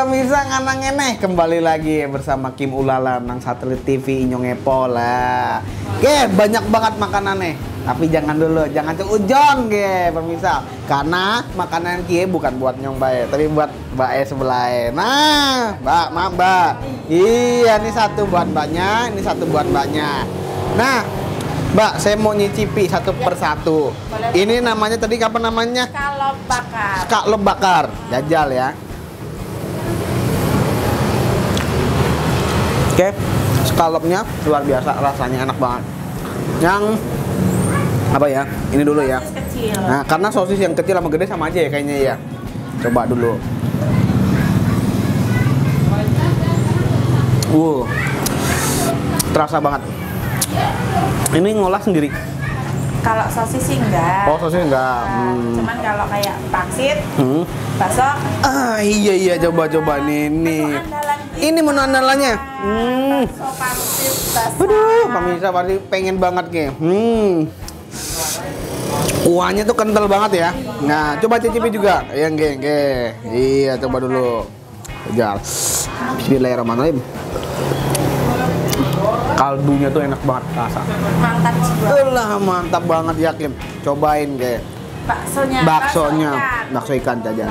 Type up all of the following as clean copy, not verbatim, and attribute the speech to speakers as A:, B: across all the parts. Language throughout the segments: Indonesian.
A: pemirsa nganang eneh, kembali lagi bersama Kim Ulala nang Satelit TV Inyong Epo lah. Oke, banyak banget makanannya. Tapi jangan dulu, jangan seujon ge pemirsa. Karena makanan kie bukan buat Nyong Bae, tapi buat Mbak sebelah. Nah, Mbak, maaf Mbak. Iya, ini satu buat Mbaknya, ini satu buat Mbaknya. Nah, Mbak, saya mau nyicipi satu persatu. Ini namanya tadi apa namanya?
B: Skalop bakar.
A: Skalop bakar. Jajal ya. Oke, skalopnya luar biasa, rasanya enak banget. Yang apa ya? Ini dulu ya.
B: Sosis kecil.
A: Nah, karena sosis yang kecil sama gede sama aja ya kayaknya ya. Coba dulu. Terasa banget. Ini ngolah sendiri.
B: Kalau sosis sih enggak.
A: Oh, sosis enggak.
B: Cuman kalau kayak pangsit, bakso.
A: Iya coba nih. Ini menu andalannya.
B: Bakso, pangsit, bakso.
A: Aduh, pemirsa pasti pengen banget ke. Kuahnya tuh kental banget ya. Nah, coba cicipi juga. Yang ge. Iya, coba dulu. Jal. Bismillahirrahmanirrahim. Kaldunya tuh enak banget rasa.
B: Mantap jiwa.
A: Mantap banget yakin. Cobain ge.
B: Baksonya.
A: Bakso ikan aja.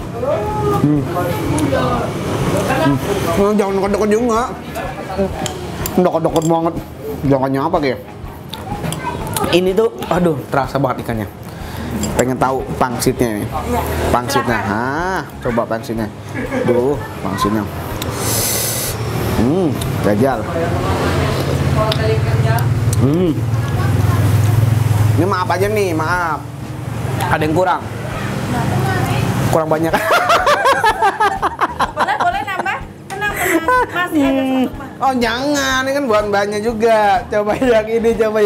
A: Jangan deket-deket juga. Deket-deket banget. Jangannya apa ge? Ini tuh, aduh, terasa banget ikannya. Pengen tahu pangsitnya nih. Pangsitnya. Coba pangsitnya. Pangsitnya. Jajal. Ini maaf aja nih, maaf. Ada yang kurang. Kurang banyak.
B: Boleh nambah? Tenang. Masih ada satu mah.
A: Oh jangan, ini kan buat banyak juga. Coba yang ini. Coba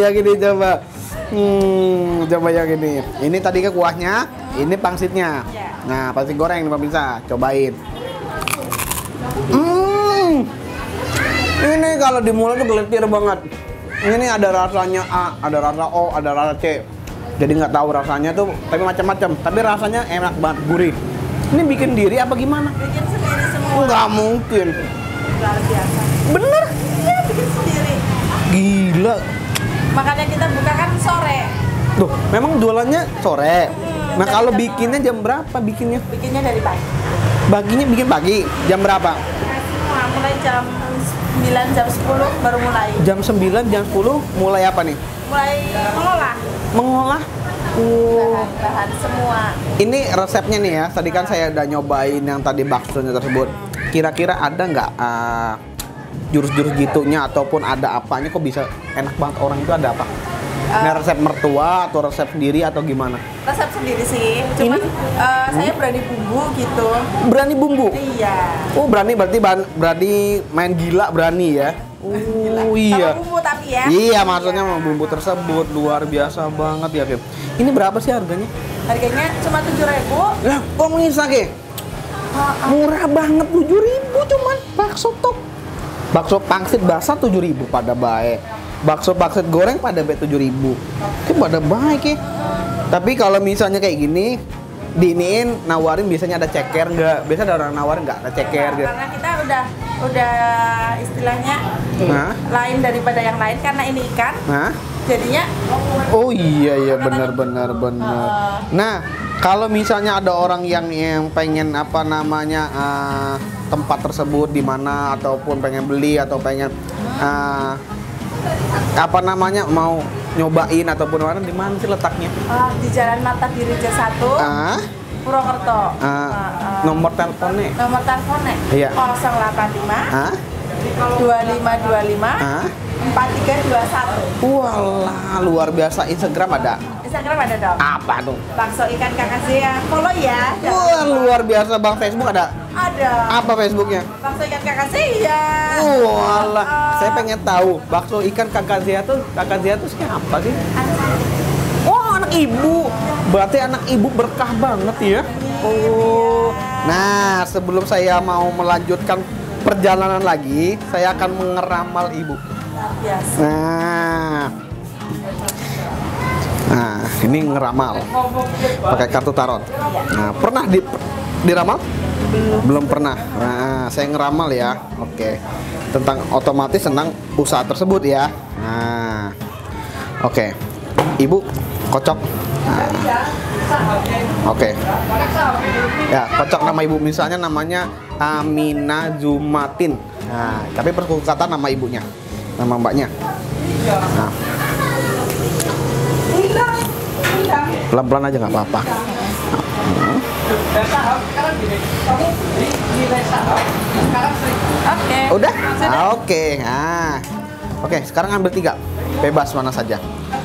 A: yang ini. Ini tadi ke kuahnya, ini pangsitnya. Nah, pangsit goreng nih pemirsa, cobain. Ini kalau di mulut tuh geletir banget. Ini ada rasanya A, ada rasa O, ada rasa C. Jadi nggak tahu rasanya tuh, tapi macam-macam. Tapi rasanya enak banget, gurih. Ini bikin diri apa gimana?
B: Bikin sendiri semua.
A: Nggak mungkin.
B: Luar biasa.
A: Bener?
B: Iya, bikin sendiri.
A: Gila.
B: Makanya kita buka kan sore.
A: Tuh, memang jualannya sore. Nah, kalau bikinnya jam berapa bikinnya?
B: Bikinnya dari pagi.
A: Bikin pagi. Jam berapa?
B: Mulai jam 9, jam 10 baru mulai.
A: Jam 9, jam 10 mulai apa nih?
B: Mulai mengolah.
A: Mengolah.
B: Bahan-bahan semua.
A: Ini resepnya nih ya. Tadi kan saya udah nyobain yang tadi baksonya tersebut. Kira-kira ada nggak jurus-jurus gitunya ataupun ada apanya kok bisa enak banget orang itu ada apa? Ini resep mertua atau resep sendiri atau gimana?
B: Resep sendiri sih. Cuman saya berani bumbu gitu.
A: Berani bumbu?
B: Iya.
A: Oh, berani berarti berani main gila berani ya? Oh iya.
B: Sama bumbu tapi ya.
A: Iya, maksudnya sama bumbu tersebut luar biasa banget ya, Kim. Ini berapa sih harganya?
B: Harganya cuma 7.000.
A: Lah, kok bisa, Ki? Murah banget, 7.000 cuman bakso top. Bakso pangsit basah 7.000 pada baik. Bakso pangsit goreng pada 7.000. Itu pada baik ya. Tapi kalau misalnya kayak gini, diiniin nawarin biasanya ada ceker nggak? Biasa ada orang nawarin nggak ada ceker gitu.
B: Karena kita udah istilahnya lain daripada yang lain karena ini ikan. Jadinya
A: oh iya benar. Nah, kalau misalnya ada orang yang pengen apa namanya tempat tersebut di mana ataupun pengen beli atau pengen apa namanya mau nyobain ataupun di mana sih letaknya?
B: di Jalan Mata Dirija 1 Purwokerto.
A: Nomor teleponnya?
B: Nomor teleponnya?
A: Iya.
B: 085 2525 4321.
A: Walah, luar biasa. Instagram ada?
B: Instagram ada dong.
A: Apa tuh?
B: Bakso ikan kakak Zia. Follow ya.
A: Wah, luar biasa. Bang, Facebook ada?
B: Ada.
A: Apa Facebooknya?
B: Bakso ikan kakak Zia.
A: Walah, saya pengen tahu bakso ikan kakak Zia tuh siapa sih? Oh, anak ibu. Berarti anak ibu berkah banget ya. Oh. Nah, sebelum saya mau melanjutkan perjalanan lagi, saya akan mengeramal ibu.
B: Biasa.
A: Nah, ini ngeramal pakai kartu tarot. Nah, pernah diramal? Belum pernah. Nah, saya ngeramal ya. Oke. Tentang otomatis tentang usaha tersebut ya. Nah. Oke. Ibu kocok. Nah. Oke. Ya, kocok nama ibu, misalnya namanya Amina Zumatin. Nah, tapi perkata nama ibunya. Nama mbaknya. Nah. Pelan-pelan aja nggak apa-apa.
B: Oke.
A: Udah? Oke. Nah. Oke, sekarang ambil 3. Bebas mana saja.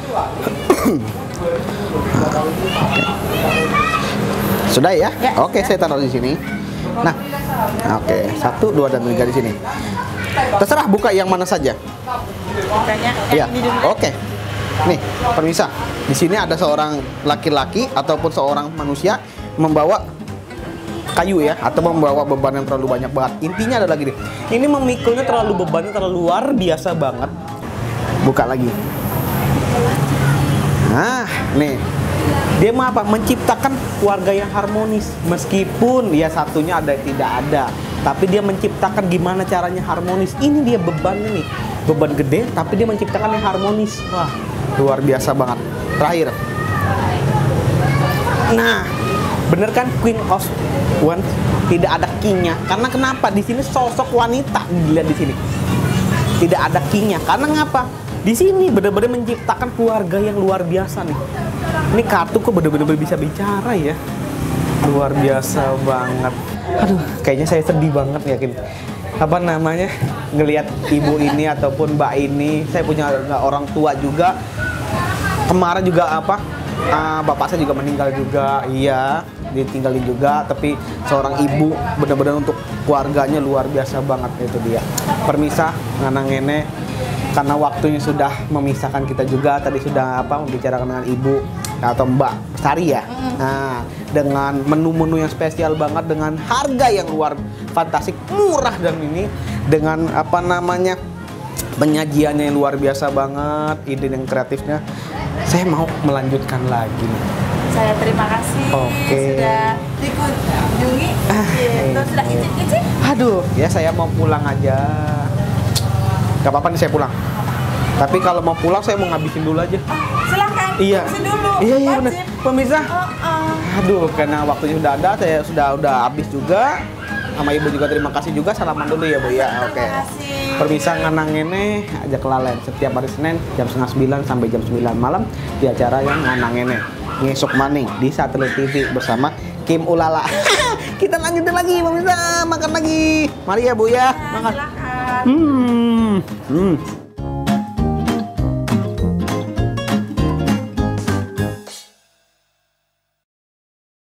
A: Sudah ya?
B: Ya,
A: Oke, saya taruh di sini. Nah. Oke, 1, 2 dan 3 di sini. Terserah buka yang mana saja.
B: Bukanya
A: Iya.
B: yang ini dulu.
A: Oke. Nih, pemirsa. Di sini ada seorang laki-laki ataupun seorang manusia membawa kayu ya, atau membawa beban yang terlalu banyak banget. Intinya adalah gini. Ini memikulnya terlalu, bebannya terlalu luar biasa banget. Buka lagi. Nah, nih. Dia mau apa? Menciptakan keluarga yang harmonis. Meskipun ya satunya ada tidak ada, tapi dia menciptakan gimana caranya harmonis. Ini dia bebannya nih. Beban gede, tapi dia menciptakan yang harmonis. Wah, luar biasa banget. Terakhir. Nah, bener kan Queen of Wands tidak ada king-nya. Karena kenapa? Di sini sosok wanita dilihat di sini. Tidak ada king-nya. Karena ngapa? Di sini benar-benar menciptakan keluarga yang luar biasa nih. Ini kartu kok benar-benar bisa bicara ya. Luar biasa banget. Aduh, kayaknya saya sedih banget yakin. Apa namanya? Ngelihat ibu ini ataupun mbak ini. Saya punya orang tua juga. Kemarin juga apa? Bapak saya juga meninggal juga. Iya, ditinggalin juga. Tapi seorang ibu benar-benar untuk keluarganya luar biasa banget, itu dia. Permisah nganang ngene. Karena waktunya sudah memisahkan kita juga. Tadi sudah apa membicarakan dengan ibu atau Mbak Sari ya. Nah, dengan menu-menu yang spesial banget, dengan harga yang luar fantastik, murah, dan ini dengan apa namanya penyajiannya yang luar biasa banget, ide yang kreatifnya. Saya mau melanjutkan lagi nih.
B: Saya terima kasih sudah dikunjungi. Terus sudah icip-icip.
A: Aduh, ya saya mau pulang aja. Gak apa-apa nih saya pulang. Tapi kalau mau pulang saya mau ngabisin dulu aja.
B: Silahkan.
A: Iya.
B: Habisin dulu.
A: Iya benar. Pemirsa.
B: Oh.
A: Aduh, karena waktunya sudah ada, saya udah habis juga. Sama ibu juga terima kasih juga. Salaman dulu ya Bu ya. Oke.
B: Terima kasih.
A: Permisah nganang ngene aja kelalen setiap hari Senin jam 8:30 sampai jam 9 malam di acara yang nganang ngene. Ngesuk maning di Satelit TV bersama Kim Ulala. Kita lanjutin lagi pemirsa, makan lagi. Mari ya Bu ya.
B: Ya,
A: Makan.
B: silakan.